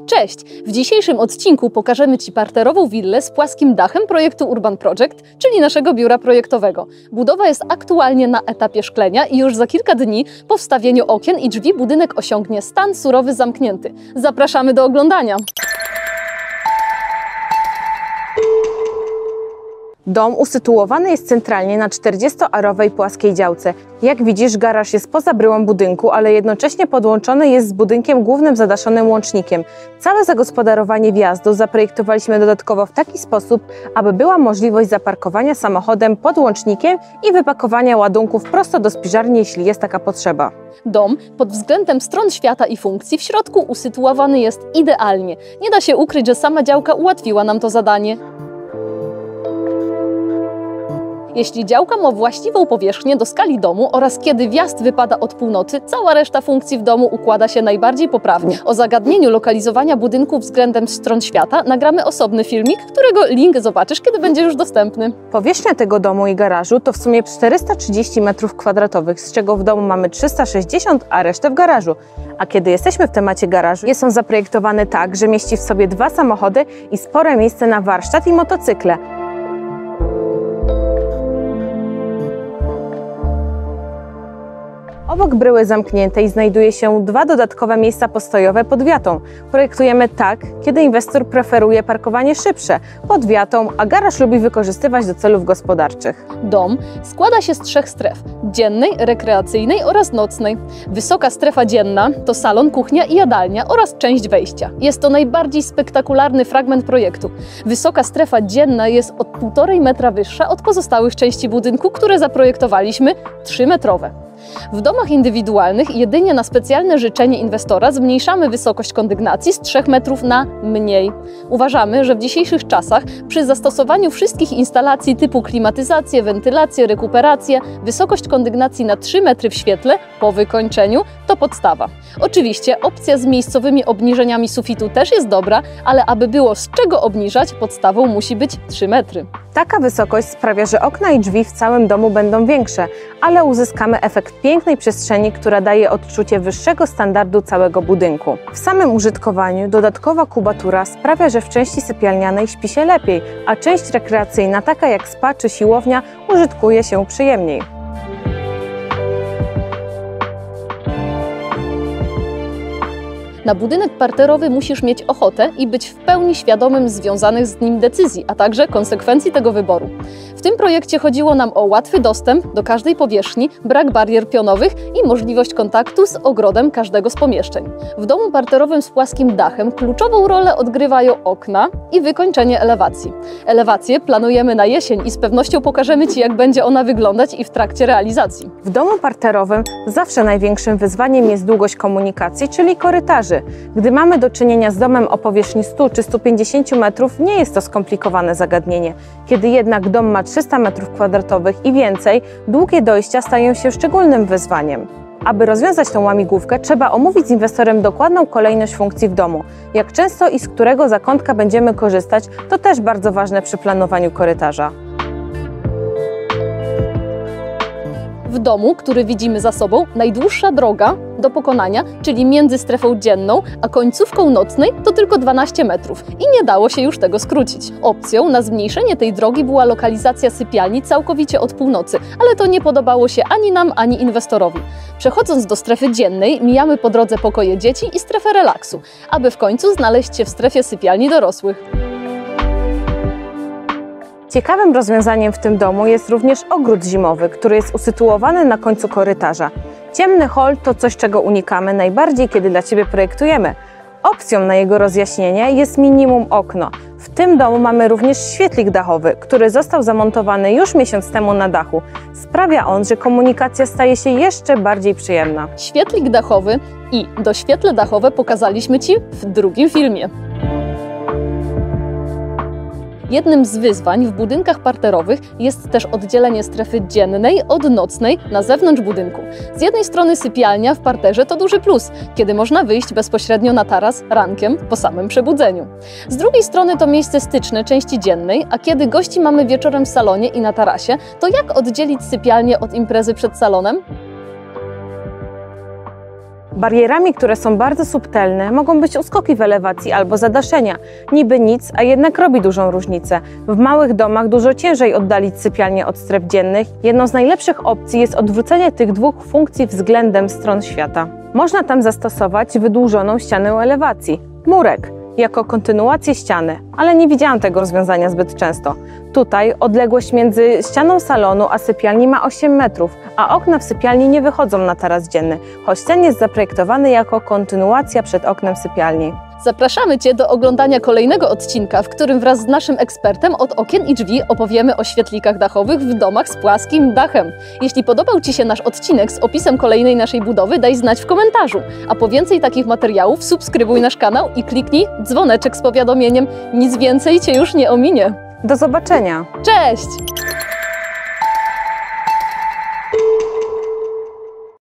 Cześć! W dzisiejszym odcinku pokażemy Ci parterową willę z płaskim dachem projektu Urban Project, czyli naszego biura projektowego. Budowa jest aktualnie na etapie szklenia i już za kilka dni po wstawieniu okien i drzwi budynek osiągnie stan surowy zamknięty. Zapraszamy do oglądania! Dom usytuowany jest centralnie na 40-arowej płaskiej działce. Jak widzisz, garaż jest poza bryłą budynku, ale jednocześnie podłączony jest z budynkiem głównym zadaszonym łącznikiem. Całe zagospodarowanie wjazdu zaprojektowaliśmy dodatkowo w taki sposób, aby była możliwość zaparkowania samochodem pod łącznikiem i wypakowania ładunków prosto do spiżarni, jeśli jest taka potrzeba. Dom pod względem stron świata i funkcji w środku usytuowany jest idealnie. Nie da się ukryć, że sama działka ułatwiła nam to zadanie. Jeśli działka ma właściwą powierzchnię do skali domu oraz kiedy wjazd wypada od północy, cała reszta funkcji w domu układa się najbardziej poprawnie. O zagadnieniu lokalizowania budynku względem stron świata nagramy osobny filmik, którego link zobaczysz, kiedy będzie już dostępny. Powierzchnia tego domu i garażu to w sumie 430 m2, z czego w domu mamy 360, a resztę w garażu. A kiedy jesteśmy w temacie garażu, jest on zaprojektowany tak, że mieści w sobie 2 samochody i spore miejsce na warsztat i motocykle. Obok bryły zamkniętej znajduje się 2 dodatkowe miejsca postojowe pod wiatą. Projektujemy tak, kiedy inwestor preferuje parkowanie szybsze, pod wiatą, a garaż lubi wykorzystywać do celów gospodarczych. Dom składa się z 3 stref: dziennej, rekreacyjnej oraz nocnej. Wysoka strefa dzienna to salon, kuchnia i jadalnia oraz część wejścia. Jest to najbardziej spektakularny fragment projektu. Wysoka strefa dzienna jest od 1,5 metra wyższa od pozostałych części budynku, które zaprojektowaliśmy 3-metrowe. W domach indywidualnych jedynie na specjalne życzenie inwestora zmniejszamy wysokość kondygnacji z 3 metrów na mniej. Uważamy, że w dzisiejszych czasach przy zastosowaniu wszystkich instalacji typu klimatyzację, wentylację, rekuperację, wysokość kondygnacji na 3 metry w świetle po wykończeniu to podstawa. Oczywiście opcja z miejscowymi obniżeniami sufitu też jest dobra, ale aby było z czego obniżać, podstawą musi być 3 metry. Taka wysokość sprawia, że okna i drzwi w całym domu będą większe, ale uzyskamy efekt pięknej przestrzeni, która daje odczucie wyższego standardu całego budynku. W samym użytkowaniu dodatkowa kubatura sprawia, że w części sypialnianej śpi się lepiej, a część rekreacyjna, taka jak spa czy siłownia, użytkuje się przyjemniej. Na budynek parterowy musisz mieć ochotę i być w pełni świadomym związanych z nim decyzji, a także konsekwencji tego wyboru. W tym projekcie chodziło nam o łatwy dostęp do każdej powierzchni, brak barier pionowych i możliwość kontaktu z ogrodem każdego z pomieszczeń. W domu parterowym z płaskim dachem kluczową rolę odgrywają okna i wykończenie elewacji. Elewację planujemy na jesień i z pewnością pokażemy Ci, jak będzie ona wyglądać i w trakcie realizacji. W domu parterowym zawsze największym wyzwaniem jest długość komunikacji, czyli korytarzy. Gdy mamy do czynienia z domem o powierzchni 100 czy 150 metrów, nie jest to skomplikowane zagadnienie. Kiedy jednak dom ma 300 m2 i więcej, długie dojścia stają się szczególnym wyzwaniem. Aby rozwiązać tę łamigłówkę, trzeba omówić z inwestorem dokładną kolejność funkcji w domu. Jak często i z którego zakątka będziemy korzystać, to też bardzo ważne przy planowaniu korytarza. W domu, który widzimy za sobą, najdłuższa droga do pokonania, czyli między strefą dzienną a końcówką nocnej, to tylko 12 metrów i nie dało się już tego skrócić. Opcją na zmniejszenie tej drogi była lokalizacja sypialni całkowicie od północy, ale to nie podobało się ani nam, ani inwestorowi. Przechodząc do strefy dziennej, mijamy po drodze pokoje dzieci i strefę relaksu, aby w końcu znaleźć się w strefie sypialni dorosłych. Ciekawym rozwiązaniem w tym domu jest również ogród zimowy, który jest usytuowany na końcu korytarza. Ciemny hol to coś, czego unikamy najbardziej, kiedy dla Ciebie projektujemy. Opcją na jego rozjaśnienie jest minimum okno. W tym domu mamy również świetlik dachowy, który został zamontowany już miesiąc temu na dachu. Sprawia on, że komunikacja staje się jeszcze bardziej przyjemna. Świetlik dachowy i doświetle dachowe pokazaliśmy Ci w drugim filmie. Jednym z wyzwań w budynkach parterowych jest też oddzielenie strefy dziennej od nocnej na zewnątrz budynku. Z jednej strony sypialnia w parterze to duży plus, kiedy można wyjść bezpośrednio na taras rankiem po samym przebudzeniu. Z drugiej strony to miejsce styczne części dziennej, a kiedy gości mamy wieczorem w salonie i na tarasie, to jak oddzielić sypialnię od imprezy przed salonem? Barierami, które są bardzo subtelne, mogą być uskoki w elewacji albo zadaszenia. Niby nic, a jednak robi dużą różnicę. W małych domach dużo ciężej oddalić sypialnię od stref dziennych. Jedną z najlepszych opcji jest odwrócenie tych dwóch funkcji względem stron świata. Można tam zastosować wydłużoną ścianę elewacji, murek, jako kontynuację ściany, ale nie widziałam tego rozwiązania zbyt często. Tutaj odległość między ścianą salonu a sypialni ma 8 metrów, a okna w sypialni nie wychodzą na taras dzienny, choć ten jest zaprojektowany jako kontynuacja przed oknem sypialni. Zapraszamy Cię do oglądania kolejnego odcinka, w którym wraz z naszym ekspertem od okien i drzwi opowiemy o świetlikach dachowych w domach z płaskim dachem. Jeśli podobał Ci się nasz odcinek z opisem kolejnej naszej budowy, daj znać w komentarzu. A po więcej takich materiałów subskrybuj nasz kanał i kliknij dzwoneczek z powiadomieniem. Nic więcej Cię już nie ominie. Do zobaczenia! Cześć!